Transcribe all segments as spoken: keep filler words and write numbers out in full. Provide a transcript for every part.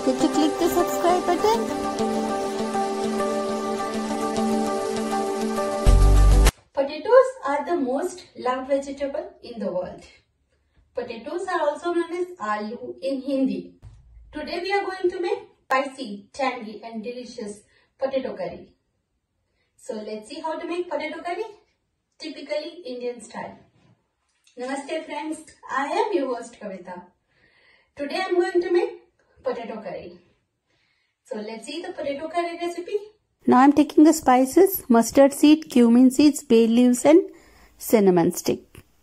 forget to click the subscribe button. Potatoes are the most loved vegetable in the world. Potatoes are also known as aloo in Hindi. Today we are going to make spicy, tangy and delicious potato curry. So let's see how to make potato curry, typically Indian style. Namaste friends, I am your host Kavita. Today I am going to make potato curry. So let's see the potato curry recipe. Now I am taking the spices, mustard seed, cumin seeds, bay leaves and cinnamon stick.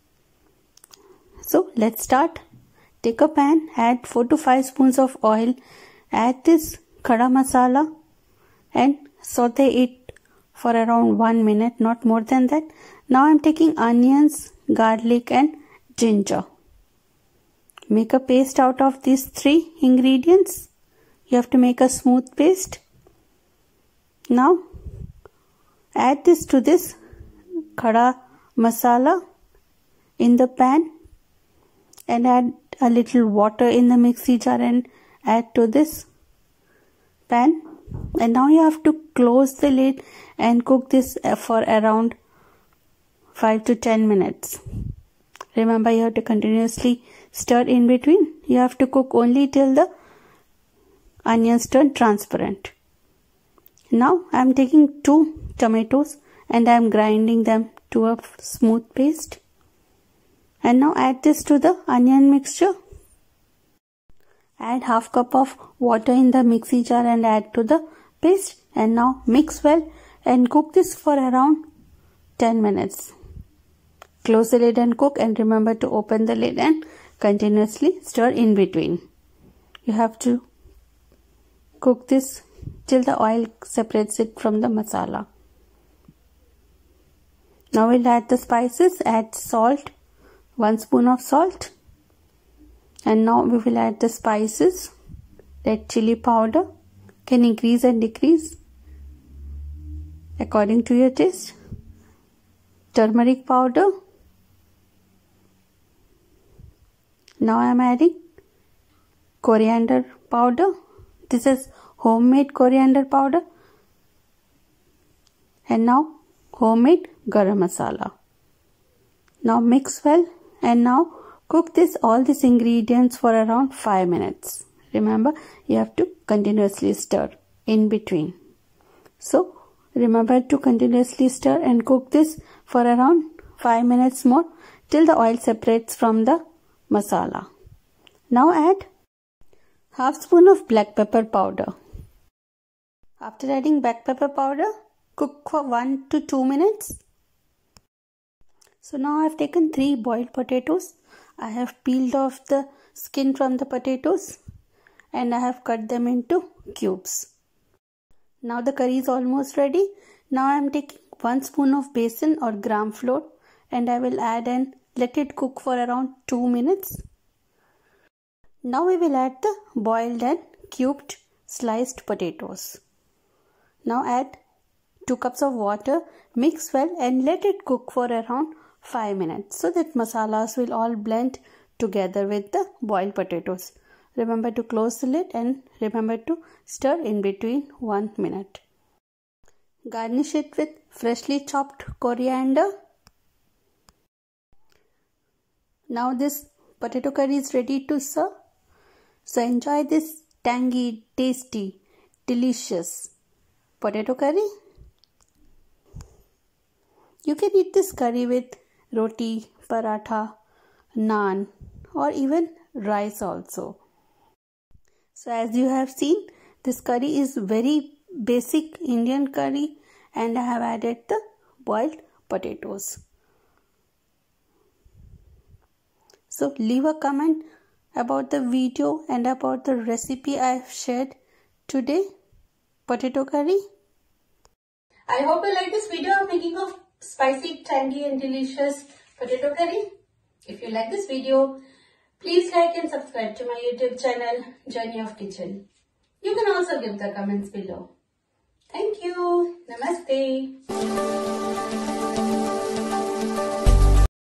So let's start. Take a pan, add four to five spoons of oil, add this khada masala and saute it for around one minute, not more than that. Now I am taking onions, garlic and ginger. Make a paste out of these three ingredients. You have to make a smooth paste. Now add this to this khada masala in the pan and add a little water in the mixie jar and add to this pan. And now you have to close the lid and cook this for around five to ten minutes. Remember, you have to continuously stir in between. You have to cook only till the onions turn transparent. Now I am taking two tomatoes and I am grinding them to a smooth paste. And now add this to the onion mixture. Add half cup of water in the mixie jar and add to the paste. And now mix well and cook this for around ten minutes. Close the lid and cook, and remember to open the lid and continuously stir in between. You have to cook this till the oil separates it from the masala. Now we'll add the spices, add salt, one spoon of salt. And now we will add the spices. Red chili powder can increase and decrease according to your taste. Turmeric powder. Now I am adding coriander powder. This is homemade coriander powder. And now homemade garam masala. Now mix well and now cook this all these ingredients for around five minutes. Remember, you have to continuously stir in between. So remember to continuously stir and cook this for around five minutes more till the oil separates from the masala. Now add half spoon of black pepper powder. After adding black pepper powder, cook for one to two minutes. So now I have taken three boiled potatoes. I have peeled off the skin from the potatoes and I have cut them into cubes. Now the curry is almost ready. Now I am taking one spoon of besan or gram flour and I will add and let it cook for around two minutes. Now we will add the boiled and cubed sliced potatoes. Now add two cups of water, mix well and let it cook for around five minutes so that masalas will all blend together with the boiled potatoes. Remember to close the lid and remember to stir in between one minute. Garnish it with freshly chopped coriander. Now this potato curry is ready to serve. So enjoy this tangy, tasty, delicious potato curry. You can eat this curry with roti, paratha, naan or even rice also. So as you have seen, this curry is very basic Indian curry and I have added the boiled potatoes. So leave a comment about the video and about the recipe I have shared today, potato curry. I hope you like this video of making of spicy, tangy and delicious potato curry. If you like this video, please like and subscribe to my YouTube channel, Journey of Kitchen. You can also give the comments below. Thank you. Namaste.